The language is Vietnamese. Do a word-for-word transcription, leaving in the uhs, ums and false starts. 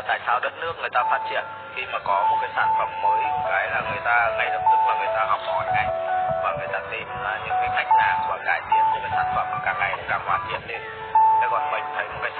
tại sao đất nước người ta phát triển khi mà có một cái sản phẩm mới, cái là người ta ngay lập tức là người ta học hỏi ngay và người ta tìm ra những cái cách làm và cải tiến cho cái sản phẩm càng ngày càng hoàn thiện lên. Thế còn mình thấy một cái